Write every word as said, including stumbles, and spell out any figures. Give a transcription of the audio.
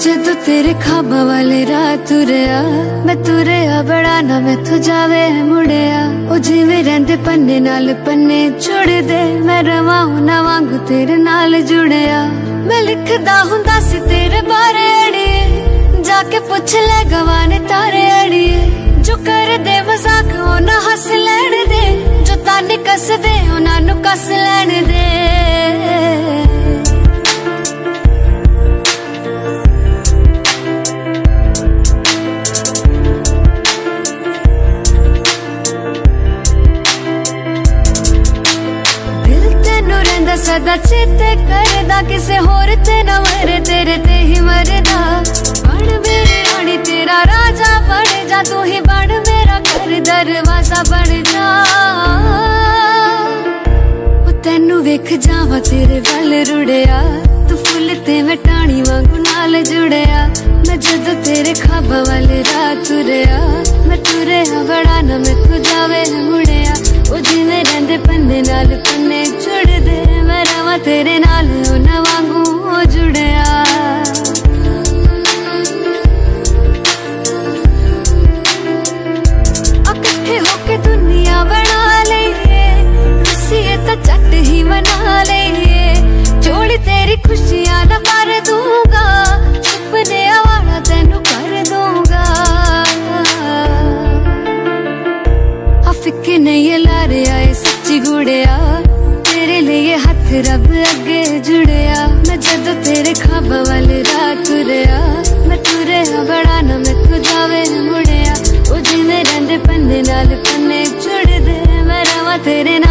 जदों तेरे खाबा वाले राह तुरया, मैं तुरया बड़ा ना मैं तू जावे मुड़िया। ओ जिवें रहिंदे पन्ने नाल पन्ने जुड़ दे, मैं रवां ना वांगू तेरे नाल जुड़िया। मैं लिखदा हुंदा सी तेरे बारे अड़िए, जाके पुछ ले गवाने तारे अड़िए। जो कर दे मजाक ओ ना हस लैण दे, जो ताने कस दे उन्हां नूं कस लैण दे। सदा चेते करदा किसे होर ते न मरे, तेरे ते ही मरदा। बन मेरी रानी तेरा राजा बन जा, तू ही बन मेरा घर दरवाजा बन जा। तेनू वेख जावा तेरे वल रुड़िया, तू फुल ते मैं टाणी वांगू नाल जुड़िया। मैं जदों तेरे खाबा वाले राह तुरया, मैं तुरया बड़ा ना मैं तू जावे मुड़िया। ओ जिवें रहिंदे पन्ने नाल पन्ने जुड़ दे, मैं रवां तेरे नाल उन्हां वांगू हो जुड़िया। इकट्ठे होके दुनिया बना लईए, रुसीए तां झट ही मना लईए। जोड़ी तेरी खुशियां ना भर दूंगा, सुपने वाला तेनू कर दूंगा। फिक्र नहीं लारे आए सच्ची गुड़िया, तेरे लिए हाथ रब अगे जुड़िया। मैं जदों तेरे खाबा वाले राह तुरया, मैं तुरया बड़ा ना मैं तू जावे मुड़िया। ओ जिवें रहिंदे पन्ने नाल पन्ने जुड़ दे, मैं रवां तेरे